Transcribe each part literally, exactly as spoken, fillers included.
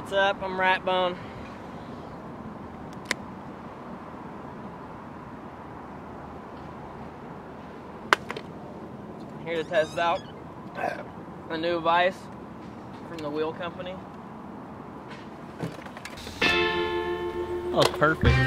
What's up? I'm Ratbone. Here to test out a new vise from the wheel company. Oh, perfect.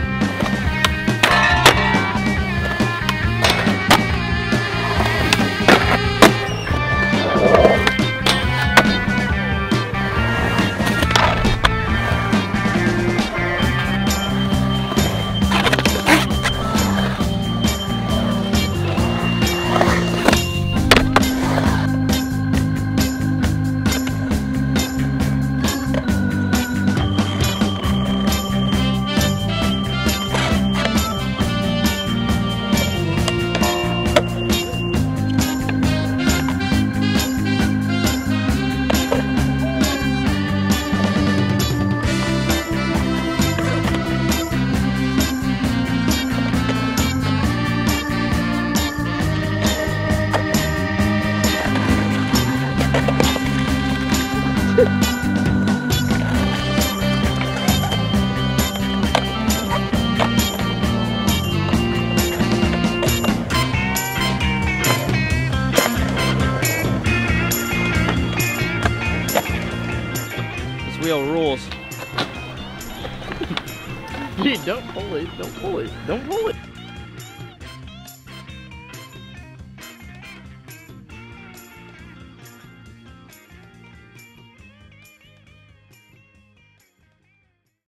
Wheel rules. Dude, don't pull it, don't pull it, don't pull it.